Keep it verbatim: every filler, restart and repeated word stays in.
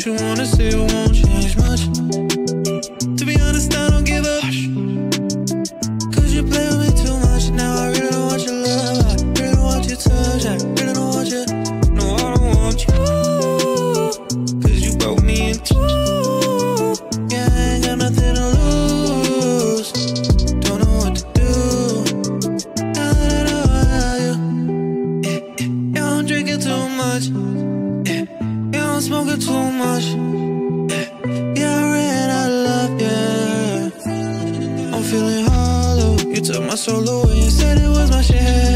what you wanna say, it won't change much. To be honest, I don't give a cause you play with me too much. Now I really don't want your love, I really don't want your touch, I really don't want you. No, I don't want you, cause you broke me in two. Yeah, I ain't got nothing to lose. Don't know what to do now that I know I have you. Yeah, yeah, yeah, I'm drinking too much. Yeah, yeah, I'm smoking too much. Yeah, yeah, I ran out of love, yeah. I'm feeling hollow. You took my soul away and said it was my share.